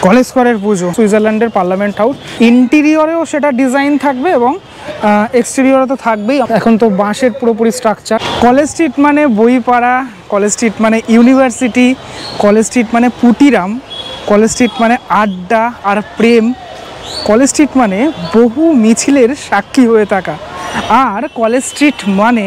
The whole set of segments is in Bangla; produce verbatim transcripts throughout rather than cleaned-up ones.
কলেজ স্কয়ারের পুজো, সুইজারল্যান্ডের পার্লামেন্ট হাউস। ইন্টেরিয়রেও সেটা ডিজাইন থাকবে এবং এক্সটেরিয়রে তো থাকবেই। এখন তো বাঁশের পুরোপুরি স্ট্রাকচার। কলেজ স্ট্রিট মানে বইপাড়া, কলেজ স্ট্রিট মানে ইউনিভার্সিটি, কলেজ স্ট্রিট মানে পুটিরাম, কলেজ স্ট্রিট মানে আড্ডা আর প্রেম, কলেজ স্ট্রিট মানে বহু মিছিলের সাক্ষী হয়ে থাকা, আর কলেজ স্ট্রিট মানে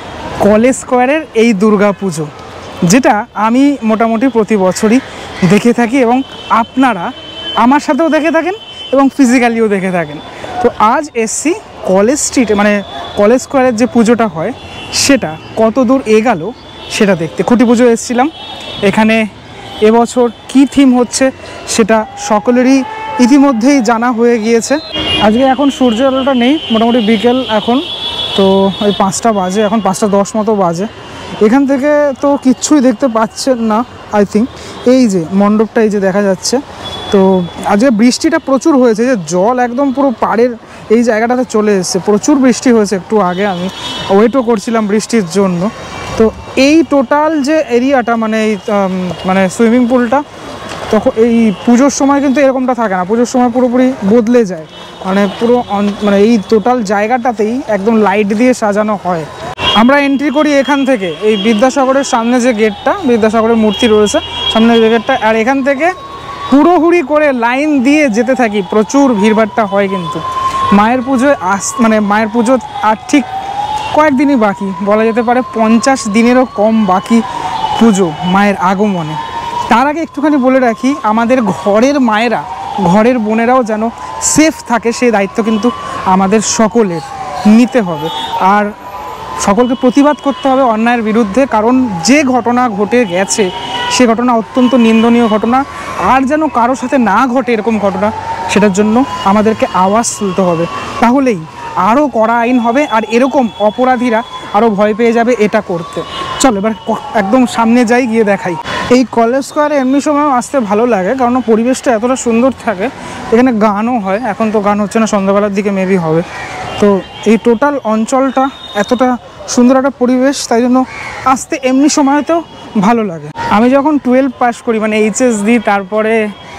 কলেজ স্কয়ারের এই দুর্গা পুজো, যেটা আমি মোটামুটি প্রতি বছরই দেখে থাকি এবং আপনারা আমার সাথেও দেখে থাকেন এবং ফিজিক্যালিও দেখে থাকেন। তো আজ এসছি কলেজ স্ট্রিটে, মানে কলেজ স্কয়ারের যে পুজোটা হয় সেটা কত দূর এগালো সেটা দেখতে। খুঁটি পুজো এসেছিলাম, এখানে এবছর কি থিম হচ্ছে সেটা সকলেরই ইতিমধ্যেই জানা হয়ে গিয়েছে। আজকে এখন সূর্য আলোটা নেই, মোটামুটি বিকেল এখন, তো ওই পাঁচটা বাজে, এখন পাঁচটা দশ মতো বাজে। এখান থেকে তো কিচ্ছুই দেখতে পাচ্ছেন না আই থিঙ্ক। এই যে মণ্ডপটা এই যে দেখা যাচ্ছে, তো আজকে বৃষ্টিটা প্রচুর হয়েছে, যে জল একদম পুরো পাড়ের এই জায়গাটাতে চলে এসেছে। প্রচুর বৃষ্টি হয়েছে, একটু আগে আমি ওয়েটও করছিলাম বৃষ্টির জন্য। তো এই টোটাল যে এরিয়াটা, মানে এই মানে সুইমিং পুলটা, তখন এই পুজোর সময় কিন্তু এরকমটা থাকে না, পুজোর সময় পুরোপুরি বদলে যায়, মানে পুরো মানে এই টোটাল জায়গাটাতেই একদম লাইট দিয়ে সাজানো হয়। আমরা এন্ট্রি করি এখান থেকে, এই বিদ্যাসাগরের সামনে যে গেটটা, বিদ্যাসাগরের মূর্তি রয়েছে সামনে যে গেটটা, আর এখান থেকে হুড়োহুড়ি করে লাইন দিয়ে যেতে থাকি। প্রচুর ভিড়ভাড়টা হয় কিন্তু মায়ের পুজোয় আস মানে মায়ের পুজো আর ঠিক কয়েকদিনই বাকি, বলা যেতে পারে পঞ্চাশ দিনেরও কম বাকি পুজো মায়ের আগমনে। তার আগে একটুখানি বলে রাখি, আমাদের ঘরের মায়েরা, ঘরের বোনেরাও যেন সেফ থাকে, সেই দায়িত্ব কিন্তু আমাদের সকলের নিতে হবে, আর সকলকে প্রতিবাদ করতে হবে অন্যায়ের বিরুদ্ধে। কারণ যে ঘটনা ঘটে গেছে সে ঘটনা অত্যন্ত নিন্দনীয় ঘটনা, আর যেন কারোর সাথে না ঘটে এরকম ঘটনা, সেটার জন্য আমাদেরকে আওয়াজ তুলতে হবে। তাহলেই আরও কড়া আইন হবে, আর এরকম অপরাধীরা আরও ভয় পেয়ে যাবে এটা করতে। চলো এবার একদম সামনে যাই, গিয়ে দেখাই। এই কলেজ স্কয়ারে এমনি সময়ও আসতে ভালো লাগে, কারণ পরিবেশটা এতটা সুন্দর থাকে। এখানে গানও হয়, এখন তো গান হচ্ছে না, সন্ধ্যাবেলার দিকে মেবি হবে। তো এই টোটাল অঞ্চলটা এতটা সুন্দর একটা পরিবেশ, তাই জন্য আসতে এমনি সময়তেও ভালো লাগে। আমি যখন টুয়েলভ পাস করি, মানে এইচএস দিই, তারপরে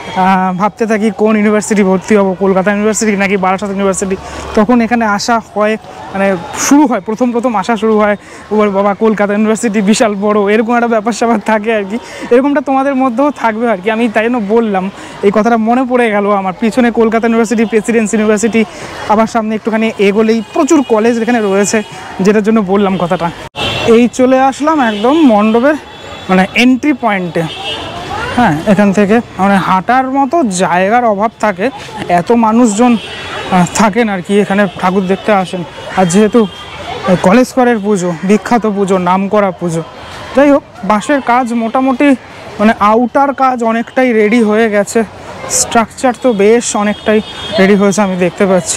ভাবতে থাকি কোন ইউনিভার্সিটি ভর্তি হবো, কলকাতা ইউনিভার্সিটি নাকি বারাসাত ইউনিভার্সিটি, তখন এখানে আসা হয়, মানে শুরু হয়, প্রথম প্রথম আসা শুরু হয়, ওর বাবা কলকাতা ইউনিভার্সিটি বিশাল বড়, এরকম একটা ব্যাপার স্যাপার থাকে আর কি। এরকমটা তোমাদের মধ্যেও থাকবে আর কি। আমি তাই জন্য বললাম, এই কথাটা মনে পড়ে গেল আমার। পিছনে কলকাতা ইউনিভার্সিটি, প্রেসিডেন্সি ইউনিভার্সিটি, আবার সামনে একটুখানি এগোলেই প্রচুর কলেজ এখানে রয়েছে, যেটার জন্য বললাম কথাটা। এই চলে আসলাম একদম মণ্ডপের মানে এন্ট্রি পয়েন্টে। হ্যাঁ, এখান থেকে মানে হাঁটার মতো জায়গার অভাব থাকে, এত মানুষজন থাকেন আর কি এখানে ঠাকুর দেখতে আসেন। আর যেহেতু কলেজ স্কয়ারের পুজো, বিখ্যাত পুজো, নামকরা পুজো, যাই হোক, বাঁশের কাজ মোটামুটি মানে আউটার কাজ অনেকটাই রেডি হয়ে গেছে, স্ট্রাকচার তো বেশ অনেকটাই রেডি হয়েছে আমি দেখতে পাচ্ছি।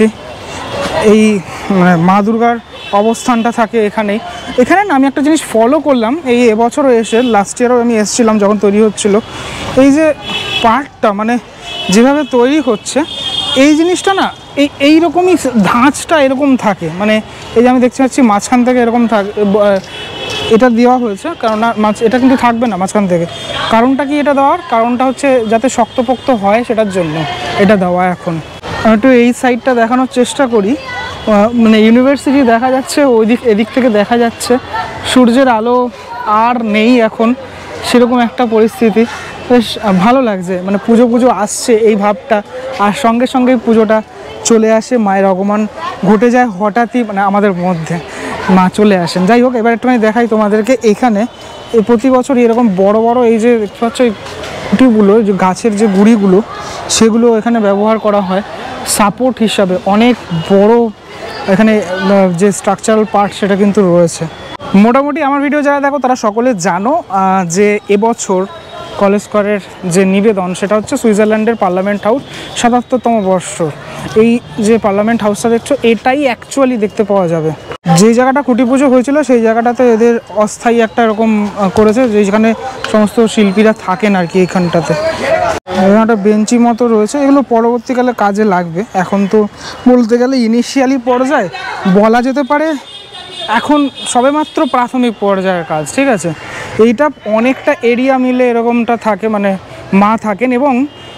এই মানে মা দুর্গার অবস্থানটা থাকে এখানেই। এখানে না আমি একটা জিনিস ফলো করলাম, এই এবছরও এসে, লাস্ট ইয়ারও আমি এসেছিলাম যখন তৈরি হচ্ছিল, এই যে পার্টটা মানে যেভাবে তৈরি হচ্ছে, এই জিনিসটা না এই এইরকমই ধাঁচটা এরকম থাকে, মানে এই যে আমি দেখতে পাচ্ছি মাঝখান থেকে এরকম থাকে, এটা দেওয়া হয়েছে, কারণ মাছ এটা কিন্তু থাকবে না মাঝখান থেকে। কারণটা কি এটা দেওয়ার? কারণটা হচ্ছে যাতে শক্তপোক্ত হয়, সেটার জন্য এটা দেওয়া। এখন আমি একটু এই সাইডটা দেখানোর চেষ্টা করি, মানে ইউনিভার্সিটি দেখা যাচ্ছে, ওই দিক এদিক থেকে দেখা যাচ্ছে, সূর্যের আলো আর নেই এখন, সেরকম একটা পরিস্থিতি। বেশ ভালো লাগছে, মানে পুজো পুজো আসছে এই ভাবটা, আর সঙ্গে সঙ্গে পুজোটা চলে আসে, মায়ের আগমন ঘটে যায় হঠাৎই, মানে আমাদের মধ্যে মা চলে আসেন। যাই হোক, এবার একটুখানি দেখাই তোমাদেরকে। এখানে এই প্রতি বছর এরকম বড় বড় এই যে দেখতে পাচ্ছ এই খুঁটিগুলো, যে গাছের যে গুঁড়িগুলো, সেগুলো এখানে ব্যবহার করা হয় সাপোর্ট হিসাবে। অনেক বড় এখানে যে স্ট্রাকচারাল পার্ট সেটা কিন্তু রয়েছে। মোটামুটি আমার ভিডিও যারা দেখো তারা সকলে জানো যে এবছর কলেজ স্কয়ারের যে নিবেদন, সেটা হচ্ছে সুইজারল্যান্ডের পার্লামেন্ট হাউস, সাতাত্তরতম বর্ষ। এই যে পার্লামেন্ট হাউসটা দেখছো, এটাই অ্যাকচুয়ালি দেখতে পাওয়া যাবে। যে জায়গাটা খুঁটি পুজো হয়েছিল সেই জায়গাটাতে এদের অস্থায়ী একটা এরকম করেছে, যেখানে সমস্ত শিল্পীরা থাকেন আর কি। এইখানটাতে একটা বেঞ্চি মতো রয়েছে, এগুলো পরবর্তীকালে কাজে লাগবে। এখন তো বলতে গেলে ইনিশিয়ালি পর্যায়ে বলা যেতে পারে, এখন সবেমাত্র প্রাথমিক পর্যায়ের কাজ, ঠিক আছে। এইটা অনেকটা এরিয়া মিলে এরকমটা থাকে, মানে মা থাকেন, এবং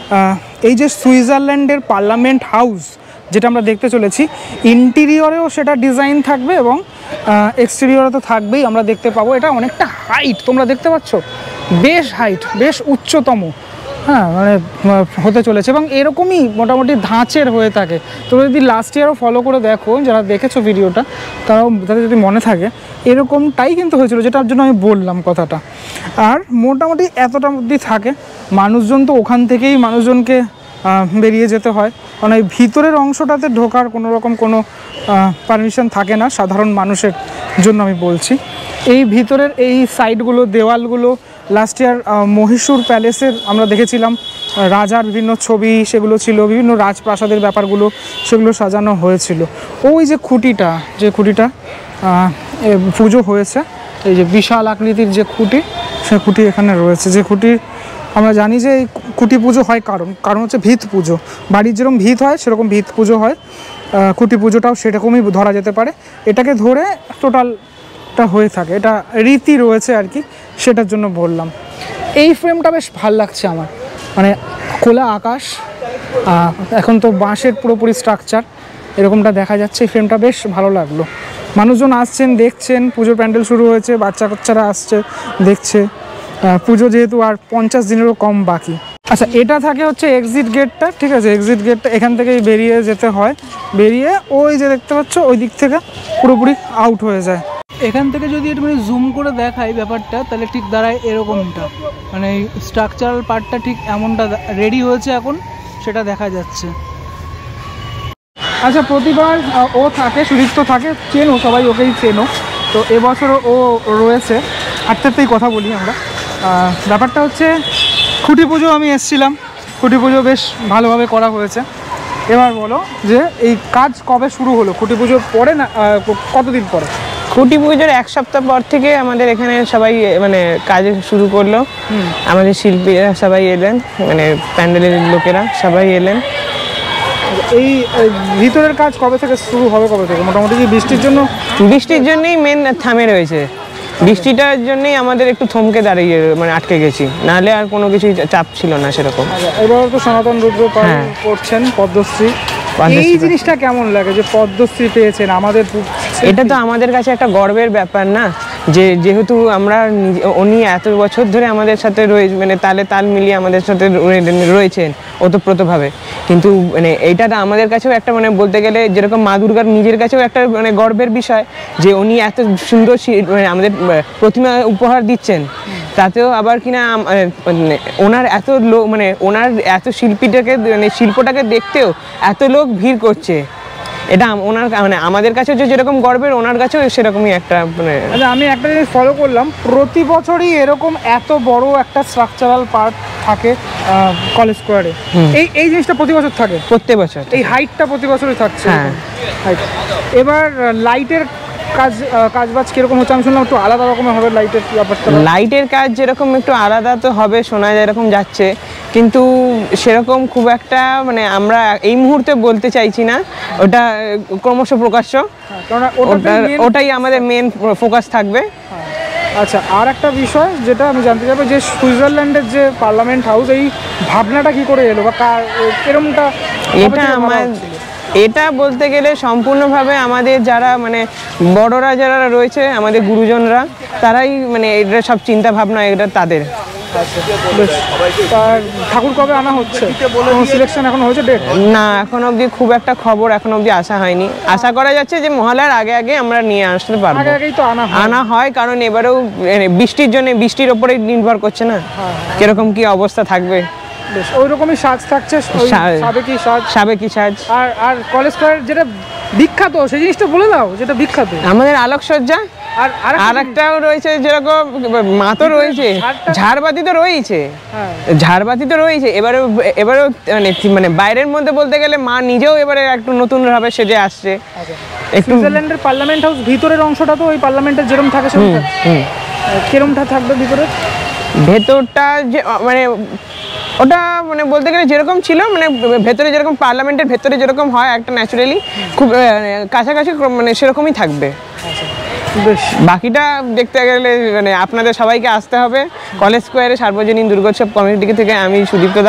এই যে সুইজারল্যান্ডের পার্লামেন্ট হাউস যেটা আমরা দেখতে চলেছি, ইন্টেরিয়রেও সেটা ডিজাইন থাকবে এবং এক্সটেরিয়রে তো থাকবেই, আমরা দেখতে পাবো। এটা অনেকটা হাইট, তোমরা দেখতে পাচ্ছ, বেশ হাইট, বেশ উচ্চতম, হ্যাঁ, মানে হতে চলেছে এবং এরকমই মোটামুটি ধাঁচের হয়ে থাকে। তোমরা যদি লাস্ট ইয়ারও ফলো করে দেখো, যারা দেখেছো ভিডিওটা, তারাও তাদের যদি মনে থাকে, এরকমটাই কিন্তু হয়েছিল, যেটার জন্য আমি বললাম কথাটা। আর মোটামুটি এতটা মধ্যে থাকে। মানুষজন তো ওখান থেকেই মানুষজনকে বেরিয়ে যেতে হয়, কারণ এই ভিতরের অংশটাতে ঢোকার কোনো রকম কোনো পারমিশন থাকে না সাধারণ মানুষের জন্য আমি বলছি। এই ভিতরের এই সাইডগুলো, দেওয়ালগুলো লাস্ট ইয়ার মহীশূর প্যালেসের আমরা দেখেছিলাম, রাজার বিভিন্ন ছবি সেগুলো ছিল, বিভিন্ন রাজপ্রাসাদের ব্যাপারগুলো সেগুলো সাজানো হয়েছিল। ওই যে খুঁটিটা, যে খুঁটিটা পুজো হয়েছে, এই যে বিশাল আকৃতির যে খুঁটি, সে খুঁটি এখানে রয়েছে। যে খুঁটি আমরা জানি যে এই খুঁটি পুজো হয়, কারণ কারণ হচ্ছে ভিত পুজো। বাড়ির যেরকম ভিত হয় সেরকম ভিত পুজো হয়, খুঁটি পুজোটাও সেরকমই ধরা যেতে পারে। এটাকে ধরে টোটালটা হয়ে থাকে, এটা রীতি রয়েছে আর কি, সেটার জন্য বললাম। এই ফ্রেমটা বেশ ভাল লাগছে আমার, মানে খোলা আকাশ, এখন তো বাঁশের পুরোপুরি স্ট্রাকচার এরকমটা দেখা যাচ্ছে। এই ফ্রেমটা বেশ ভালো লাগলো। মানুষজন আসছেন, দেখছেন, পুজোর প্যান্ডেল শুরু হয়েছে, বাচ্চা কাচ্চারা আসছে, দেখছে। পুজো যেহেতু আর পঞ্চাশ দিনেরও কম বাকি। আচ্ছা, এটা থাকে হচ্ছে এক্সিট গেটটা, ঠিক আছে? এক্সিট গেটটা এখান থেকেই বেরিয়ে যেতে হয়, বেরিয়ে ওই যে দেখতে পাচ্ছ ওই দিক থেকে পুরোপুরি আউট হয়ে যায়। এখান থেকে যদি একটু মানে জুম করে দেখাই ব্যাপারটা, তাহলে ঠিক দাঁড়ায় এরকমটা, মানে স্ট্রাকচারাল পার্টটা ঠিক এমনটা রেডি হয়েছে এখন, সেটা দেখা যাচ্ছে। আচ্ছা, প্রতিবার ও থাকে, সুদীপ্ত থাকে, চেনো সবাই, ওকেই চেনো। তো এবছরও ও রয়েছে। আটটাতেই কথা বলি আমরা। ব্যাপারটা হচ্ছে খুঁটি পুজো আমি এসেছিলাম, খুঁটি পুজো বেশ ভালোভাবে করা হয়েছে। এবার বলো যে এই কাজ কবে শুরু হলো? খুঁটি পুজোর পরে না কতদিন পরে? খুঁটি পুজোর এক সপ্তাহ পর থেকে আমাদের এখানে সবাই মানে কাজ শুরু করলো। আমাদের শিল্পীরা সবাই এলেন, মানে প্যান্ডেলের লোকেরা সবাই এলেন। এই ভিতরের কাজ কবে থেকে শুরু হবে, কবে থেকে? মোটামুটি কি বৃষ্টির জন্য? বৃষ্টির জন্যই মেন থামে রয়েছে। বৃষ্টিটার জন্যই আমাদের একটু থমকে দাঁড়িয়ে মানে আটকে গেছি, নাহলে আর কোনো কিছুই চাপ ছিল না সেরকম। এবার তো সনাতন রুদ্র করছেন পদ্মশ্রী, এই জিনিসটা কেমন লাগে যে পদ্মশ্রী পেয়েছেন? আমাদের এটা তো আমাদের কাছে একটা গর্বের ব্যাপার না, যে যেহেতু আমরা উনি এত বছর ধরে আমাদের সাথে রয়েছে, মানে তালে তাল মিলিয়ে আমাদের সাথে রয়েছেন ওতপ্রোতভাবে, কিন্তু মানে এইটা আমাদের কাছেও একটা মানে বলতে গেলে যেরকম মা দুর্গার নিজের কাছেও একটা মানে গর্বের বিষয় যে উনি এত সুন্দর মানে আমাদের প্রতিমা উপহার দিচ্ছেন, তাতেও আবার কিনা ওনার এত লোক মানে ওনার এত শিল্পীটাকে মানে শিল্পটাকে দেখতেও এত লোক ভিড় করছে। এটা ওনার মানে আমাদের কাছেও যে যেরকম গর্বের, ওনার কাছেও সেরকমই একটা মানে। আচ্ছা, আমি একটা জিনিস ফলো করলাম, প্রতি বছরই এরকম এত বড় একটা স্ট্রাকচারাল পার্ট থাকে কলেজ স্কোয়ারে। এই এই জিনিসটা প্রতি বছর থাকে? প্রত্যেক বছর এই হাইটটা প্রতি বছরই থাকছে। হ্যাঁ। এবার লাইটের কাজ কাজবাজ কিরকম হচ্ছে? আমি শুনলাম একটু আলাদা রকমের হবে লাইটের ব্যাপারটা। লাইটের কাজ যেরকম একটু আলাদা তো হবে, শোনা যায় এরকম যাচ্ছে, কিন্তু সেরকম খুব একটা মানে আমরা এই মুহূর্তে বলতে চাইছি না, ওটা ক্রমশ প্রকাশ্য, ওটাই আমাদের মেন ফোকাস থাকবে। আচ্ছা, আর একটা বিষয় যেটা আমি জানতে চাইবো, যে সুইজারল্যান্ডের যে পার্লামেন্ট হাউস, এই ভাবনাটা কি করে এলো বা এরকমটা? এটা আমার এটা বলতে গেলে সম্পূর্ণভাবে আমাদের যারা মানে বড়রা যারা রয়েছে, আমাদের গুরুজনরা, তারাই মানে এটা সব চিন্তা ভাবনা এটা তাদের। ঠাকুর কবে আনা হচ্ছে? সিলেকশন এখন হয়েছে ডেট? না, এখন অবধি খুব একটা খবর এখন অবধি আসা হয়নি। আশা করা যাচ্ছে যে মহালয়ার আগে আগে আমরা নিয়ে আসতে পারবো। আগে আগেই তো আনা আনা হয়, কারণ এবারেও বৃষ্টির জন্য, বৃষ্টির ওপরে নির্ভর করছে না কিরকম কি অবস্থা থাকবে। ওই রকমই সাজ থাকছে, সাবেকি সাজ, সাবেকি সাজ। আর আর কলেজ স্কয়ার যেটা বিখ্যাত, সেই জিনিসটা বলে দাও যেটা বিখ্যাত। আমাদের আলোকসজ্জা, আর আরেকটাও রয়েছে যেরকম মা তো রয়েছে, ঝাড়বাতি তো রয়েছে, ঝাড়বাতি তো রয়েছে। এবারে এবারেও মানে মানে বাইরের মধ্যে বলতে গেলে মা নিজেও এবারে একটু নতুন ভাবে সেজে আসছে। একটু সুইজারল্যান্ডের পার্লামেন্ট হাউস ভিতরের অংশটা তো ওই পার্লামেন্টের যেরকম থাকে সেরকম কিরকমটা থাকবে ভিতরে? ভেতরটা যে মানে ওটা মানে বলতে গেলে যেরকম ছিল, মানে ভেতরে যেরকম পার্লামেন্টের ভেতরে যেরকম হয় একটা ন্যাচারালি খুব কাছাকাছি মানে সেরকমই থাকবে। বাকিটা দেখতে গেলে মানে আপনাদের সবাইকে আসতে হবে কলেজ স্কোয়ারে। সার্বজনীন দুর্গোৎসব কমিটি থেকে আমি সুদীপ্ত দাস,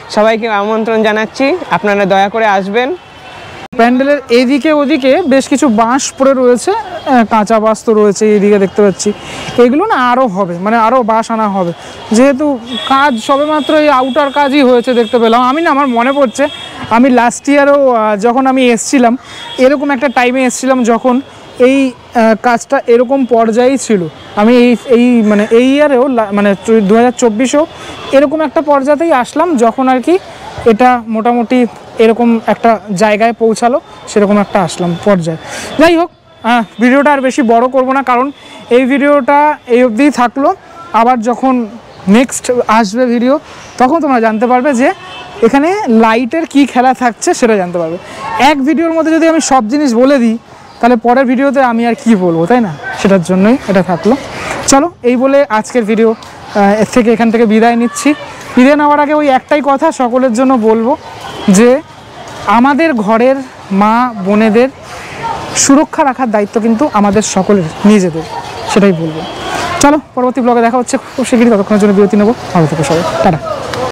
সবাইকে আমন্ত্রণ জানাচ্ছি, আপনারা দয়া করে আসবেন। প্যান্ডেলের এদিকে ওদিকে বেশ কিছু বাঁশ পড়ে রয়েছে, কাঁচা বাঁশ তো রয়েছে এইদিকে দেখতে পাচ্ছি, এগুলো না আরও হবে, মানে আরও বাঁশ আনা হবে, যেহেতু কাজ সবেমাত্র এই আউটার কাজই হয়েছে দেখতে পেলাম। আমি না, আমার মনে পড়ছে আমি লাস্ট ইয়ারও যখন আমি এসছিলাম এরকম একটা টাইমে এসছিলাম যখন এই কাজটা এরকম পর্যায়েই ছিল। আমি এই এই মানে এই ইয়ারেও মানে দু হাজার চব্বিশেও এরকম একটা পর্যায়েই আসলাম যখন আর কি এটা মোটামুটি এরকম একটা জায়গায় পৌঁছালো, সেরকম একটা আসলাম পর্যায়ে। যাই হোক, হ্যাঁ, ভিডিওটা আর বেশি বড় করব না, কারণ এই ভিডিওটা এই অবধিই থাকলো। আবার যখন নেক্সট আসবে ভিডিও তখন তোমরা জানতে পারবে যে এখানে লাইটের কি খেলা থাকছে, সেটা জানতে পারবে। এক ভিডিওর মধ্যে যদি আমি সব জিনিস বলে দিই তাহলে পরের ভিডিওতে আমি আর কি বলবো, তাই না? সেটার জন্যই এটা থাকলো। চলো, এই বলে আজকের ভিডিও এর থেকে এখান থেকে বিদায় নিচ্ছি। বিদায় নেওয়ার আগে ওই একটাই কথা সকলের জন্য বলবো যে আমাদের ঘরের মা বোনেদের সুরক্ষা রাখার দায়িত্ব কিন্তু আমাদের সকলের নিজেদের, সেটাই বলবো। চলো, পরবর্তী ব্লগে দেখা হচ্ছে খুব শীঘ্রই, ততক্ষণের জন্য বিরতি নেবো। ভালো থেকো সবাই, টাটা।